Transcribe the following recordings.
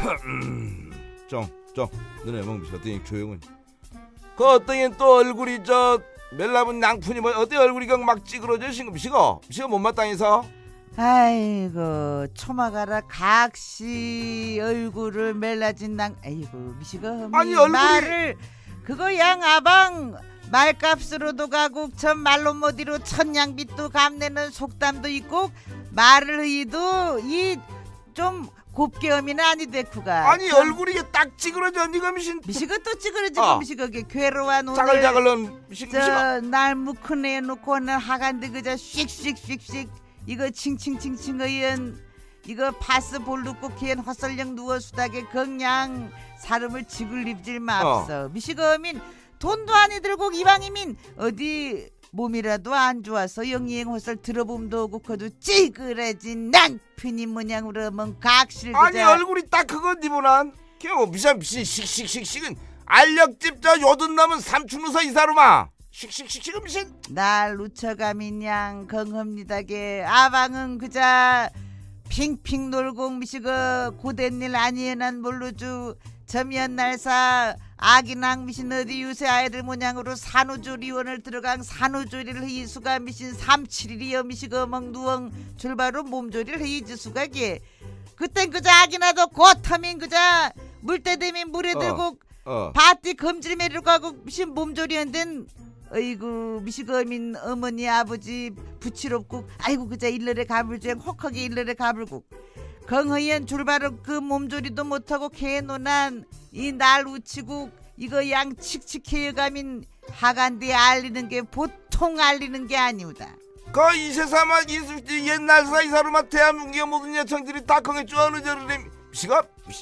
좀 너네 멍비씨 어떠니 조용히. 그 어떠니 또 얼굴이 저 멜라분 낭푼이 뭐 어때 얼굴이 막 찌그러져 미시가 못마땅해서. 아이고 초마가라 각시 얼굴을 멜라진 낭. 아이고 미시가 아니 얼굴이 말을 그거 양아방 말값으로도 가고 전 말로 못이로 천냥빚도 갚내는 속담도 있고 말을 해도 이 좀 곱게 어미는 아니 됐구가. 아니 얼굴이 딱 찌그러져 니가 미시가 또 찌그러지고 미시가 괴로운 오늘 자글자글은 저 날 무큰 애 놓고 오늘 하간데 그저 씩씩씩씩 이거 칭칭칭칭 의연 이거 파스 볼루고 걔는 헛설령 누워수다게 그냥 사람을 지글립질 맙서. 미시가 어민 돈도 아니 들고 이방이민 어디 몸이라도 안 좋아서 영이행 헛설 들어봄도 오고 그도 찌그러진 낭편이 모양으로 하면 각실 그자. 아니 얼굴이 딱 그거 니보난 걔뭐 미신 씩씩씩씩은 알력집 저 요든 남은 삼촌우서 이사로마 씩씩씩씩은 미신 날 우처가민양 건합니다게 아방은 그자 핑핑 놀고 미시가 고된 일 아니에난 모르주 저미연 날사 아기낭 미신 어디 요새 아이들 모양으로 산후조리원을 들어간 산후조리를 해이수가 미신 3-7일이여 미시가 멍 누엉 줄바로 몸조리를 해이지수가 게 그땐 그자 아기나도 고터민 그자 물때되면 물에 들고 바띠 검질 매려고 하고 미신 몸조리한덴 어이구 미시거민 어머니 아버지 부치롭고 아이고 그자 일러래 가불주행 혹하게 일러래 가불고 건허연 줄바로 그 몸조리도 못하고 개노난 이 날 우치고 이거 양 칙칙해가민 하간데 알리는 게 보통 알리는 게 아니오다. 그 이세사마 옛날 사이사로마 대한민국의 모든 여청들이 다 건에 쪼아누저르래 미시가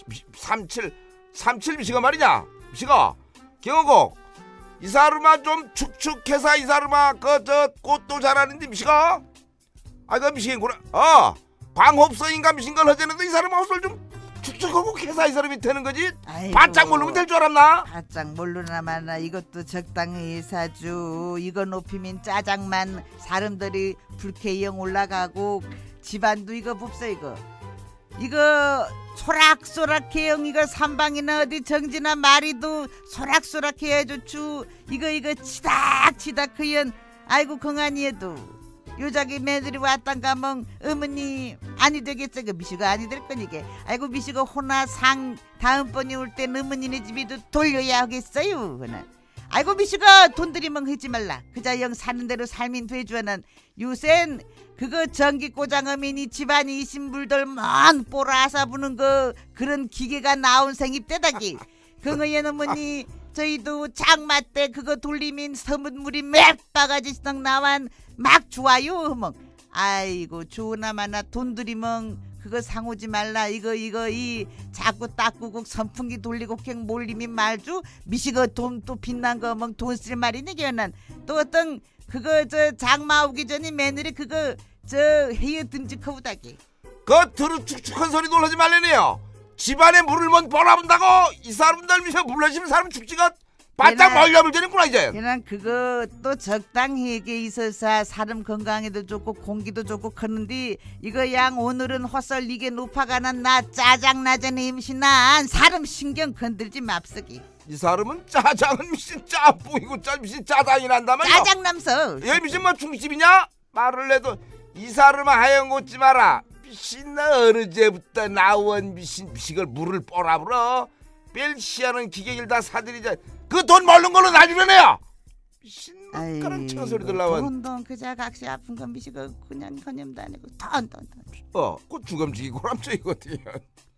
37 미시가 말이냐 미시가 경호국 이사루마 좀 축축해서 이사루마 그 저 꽃도 잘하는데 미시가 아이고 미시겠구나 광업서인가 미신걸 하자는데 이 사람 아웃을 좀 축축하고 캐사 이 사람이 되는 거지. 아이고, 바짝 모르면 될 줄 알았나? 바짝 모르나마나 이것도 적당히 사주. 이거 높이면 짜장만 사람들이 불쾌형 올라가고 집안도 이거 봅서 이거 소락소락해형 이거 삼방이나 어디 정지나 마리도 소락소락해야 좋추. 이거 치닥치닥 그연 아이고 건강이에도 요자기 매들이 왔단가 멍 어머니 아니 되겠어. 그 미시가 아니 될 거니게. 아이고 미시가 호나상 다음번에 올 땐 어머니네 집에도 돌려야 하겠어요. 그는 아이고 미시가 돈 들이면 하지 말라. 그자 영 사는 대로 살민 되주어는 요샌 그거 전기 고장어미니 집안이 이신불들 먼 뽀라사 부는 거 그런 기계가 나온 생입대다기. 그거엔 어머니 저희도 장마 때 그거 돌리면 서문물이 몇 바가지씩 나완 막 좋아요. 멍 아이고 좋으나마나 돈 들이면 그거 상오지 말라. 이거 이 자꾸 닦고 선풍기 돌리고 갱 몰리면 말주 미시거 돈 또 빛난 거 멍 돈 쓸 말이네. 걔는 또 어떤 그거 저 장마 오기 전에 며느리 그거 저 헤어 든직하고다기. 그 드루 축축한 소리 놀라지 말래네요. 집안에 물을 먼 뻔하본다고 이 사람들 미셔 불러시면 사람 죽지가 바짝 멀려물 되는구나 이제. 그냥 그거 또 적당히게 있어서 사람 건강에도 좋고 공기도 좋고 그런데 이거 양 오늘은 헛설 이게 높아가는 나 짜장나전 임신한 사람 신경 건들지 맙석이. 이 사람은 짜장은 미신 짜뿌이고 미신 짜장이 난다면 짜장남서 얘 미신 뭐 중집이냐 말을 해도 이 사람은 하얀 곳지 마라. 미신 나 어느 제부터 나온 미신걸 물을 뽀라불어 뺄시하는 기계를 다 사들이자 그 돈 멀는 걸로 나주려네요. 미신 그런 쳐 소리들 나와. 돈 그자 각시 아픈 건 미시고 그냥 건염도 아니고 돈 그 주검지기 고람쳐 이거 어떻게